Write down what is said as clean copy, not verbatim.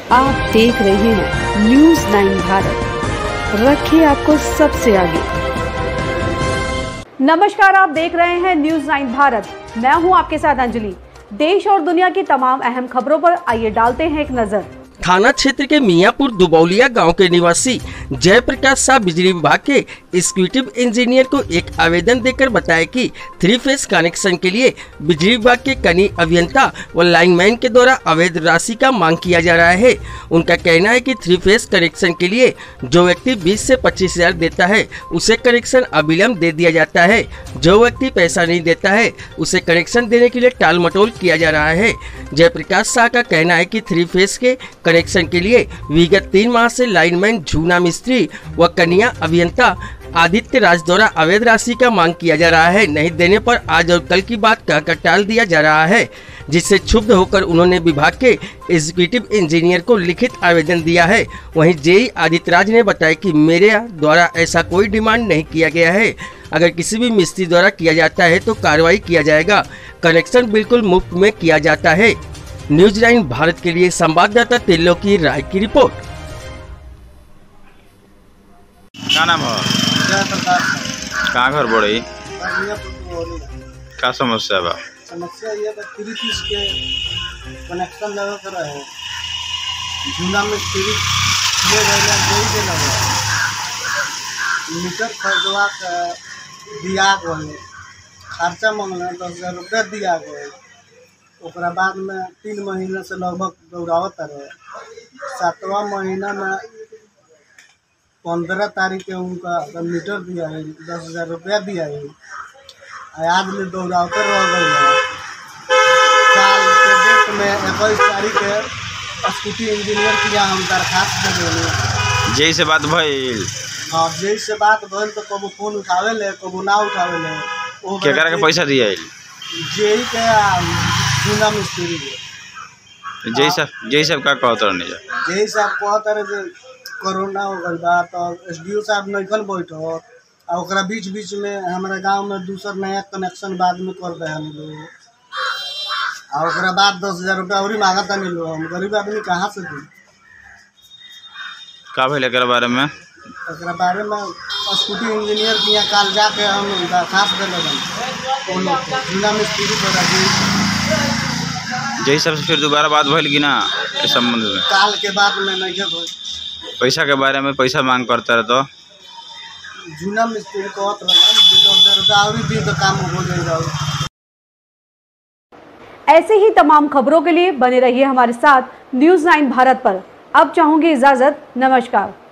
आप देख रहे हैं न्यूज़ 9 भारत, रखिए आपको सबसे आगे। नमस्कार, आप देख रहे हैं न्यूज़ 9 भारत। मैं हूं आपके साथ अंजलि। देश और दुनिया की तमाम अहम खबरों पर आइए डालते हैं एक नजर। थाना क्षेत्र के मियाँपुर दुबौलिया गांव के निवासी जयप्रकाश शाह बिजली विभाग के एग्जीक्यूटिव इंजीनियर को एक आवेदन देकर बताया कि 3 फेज कनेक्शन के लिए बिजली विभाग के कनी अभियंता व लाइनमैन के द्वारा अवैध राशि का मांग किया जा रहा है। उनका कहना है कि 3 फेज कनेक्शन के लिए जो व्यक्ति 20 से 25 हजार देता है उसे कनेक्शन अविलंब दे दिया जाता है। जो व्यक्ति पैसा नहीं देता है उसे कनेक्शन देने के लिए टाल मटोल किया जा रहा है। जयप्रकाश शाह का कहना है कि 3 फेज के कनेक्शन के लिए विगत 3 माह से लाइनमैन झूना मिस्त्री व कनिया अभियंता आदित्य राज द्वारा अवैध राशि का मांग किया जा रहा है। नहीं देने पर आज और कल की बात कहकर टाल दिया जा रहा है, जिससे क्षुब्ध होकर उन्होंने विभाग के एग्जीक्यूटिव इंजीनियर को लिखित आवेदन दिया है। वहीं जेई आदित्य राज ने बताया कि मेरे द्वारा ऐसा कोई डिमांड नहीं किया गया है। अगर किसी भी मिस्त्री द्वारा किया जाता है तो कार्रवाई किया जाएगा। कनेक्शन बिल्कुल मुफ्त में किया जाता है। न्यूज़ 9 भारत के लिए संवाददाता त्रिलोकी राय की रिपोर्ट। क्या नाम है? कहाँ घर बड़े? क्या समस्या बा? समस्या ये बा 3 फेज के कनेक्शन लगा कर रहे झूला में 3 ले गए दे लगे मीटर खरीदवा के दिया गए, खर्चा मांगना 10,000 रुपया दिया गए। ओकरा बाद में 3 महीना से लगभग दौड़ावत रहे। 7वां महीना में 15 तारीख के उनका मीटर दिया है, 10,000 रुपया दिया है। आज में दौड़ावते रह गए। साल के डेट में 21 तारीख के स्कूटी इंजीनियर किया हम दरखास्त दे देंगे। जेई से बात भइल? हाँ, जेई से बात भइल तो कबो फोन उठावे ले कबो ना उठावे ले। केकरा के पैसा दिया? जेई के झूना मिस्त्री के। जेई साहब का कहत रहने? जेई साहब कहत रहे जे कोरोना हो गल बा तो एसडीओ साहब नइखन बैठो आ ओकरा बीच में हमारा गांव में दूसरा नया कनेक्शन बाद में कर दे हम लोग। आ ओकरा बाद 10,000 रुपया और मांगता नहीं लो। हम गरीब आदमी कहाँ से दी? का भइल एकरा बारे में? एकरा बारे में स्कूटी इंजीनियर के यहाँ काल जाके हम दरखास्त देले बन जिला मिस्त्री पर। जेई साहब से फिर दोबारा बात भइल कि ना इस संबंध में? काल के बाद में नहीं भइल। पैसा के बारे में पैसा मांग करता रहे तो जूना मिस्त्री कहत रहलन 10,000 रुपया और दी तो काम हो जाएगा। ऐसे ही तमाम खबरों के लिए बने रहिए हमारे साथ न्यूज़ 9 भारत पर। अब चाहूंगी इजाजत। नमस्कार।